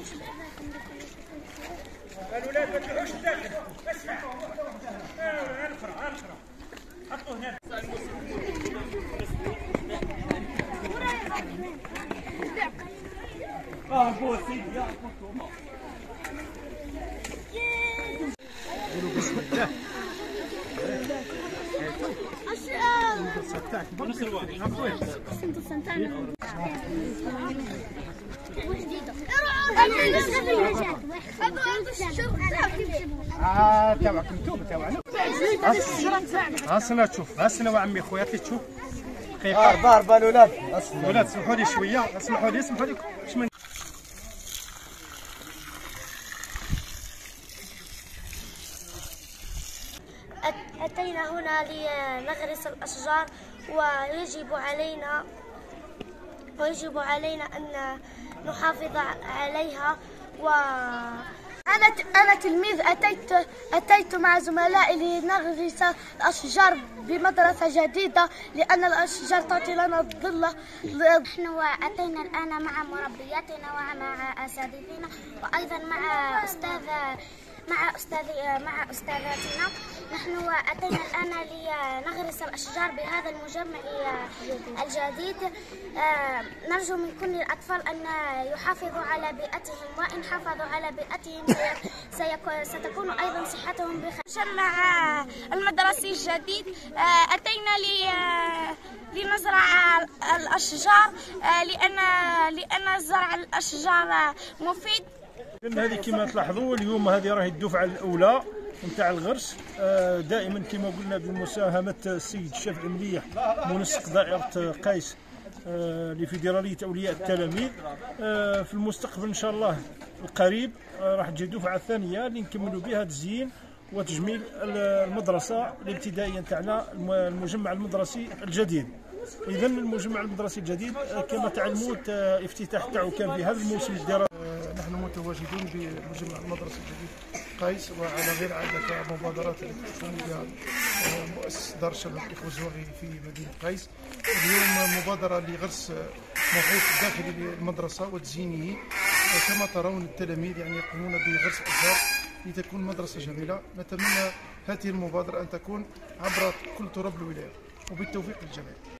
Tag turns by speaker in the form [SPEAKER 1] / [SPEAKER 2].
[SPEAKER 1] الولاد ما تروحوش الداخل. اسمع الاخرى حطوه هنا. هو سيدي يا تبعك انتم تبعنا. هاسنا تشوف هاسنا وعمي خويا تشوف
[SPEAKER 2] باربا الولاد
[SPEAKER 1] الولاد اسمحوا لي شويه اسمحوا لي
[SPEAKER 3] أتينا هنا لنغرس الأشجار ويجب علينا أن نحافظ عليها. أنا تلميذ أتيت مع زملائي لنغرس الأشجار بمدرسة جديدة لأن الأشجار تعطي لنا الظل.
[SPEAKER 4] نحن أتينا الآن مع مربياتنا ومع أساتذتنا وأيضا مع أستاذاتنا. نحن أتينا الآن لنغرس الأشجار بهذا المجمع الجديد. نرجو من كل الأطفال أن يحافظوا على بيئتهم، وإن حافظوا على بيئتهم ستكون أيضا صحتهم بخير.
[SPEAKER 3] مجمع المدرسي الجديد أتينا لنزرع الأشجار لأن زرع الأشجار مفيد.
[SPEAKER 1] هذه كما تلاحظوا اليوم هذه راهي الدفعه الاولى نتاع الغرس. دائما كما قلنا بمساهمه السيد الشافعي مليح منسق دائره قيس لفيدراليه اولياء التلاميذ. في المستقبل ان شاء الله القريب راح تجي الدفعه الثانيه اللي نكملوا بها تزيين وتجميل المدرسه الابتدائيه نتاعنا المجمع المدرسي الجديد. اذا المجمع المدرسي الجديد كما تعلموا افتتاح تاعو كان في هذا الموسم الدراسي. نحن متواجدون بمجمع المدرسي الجديد قيس، وعلى غير عادة مبادرات التي تقوم بها مؤسسة دار الشباب الإخوة الزواغي في مدينة قيس. اليوم مبادرة لغرس محيط داخلي للمدرسة وتزيينه. كما ترون التلاميذ يعني يقومون بغرس أشجار لتكون مدرسة جميلة. نتمنى هذه المبادرة أن تكون عبر كل تراب الولاية، وبالتوفيق للجميع.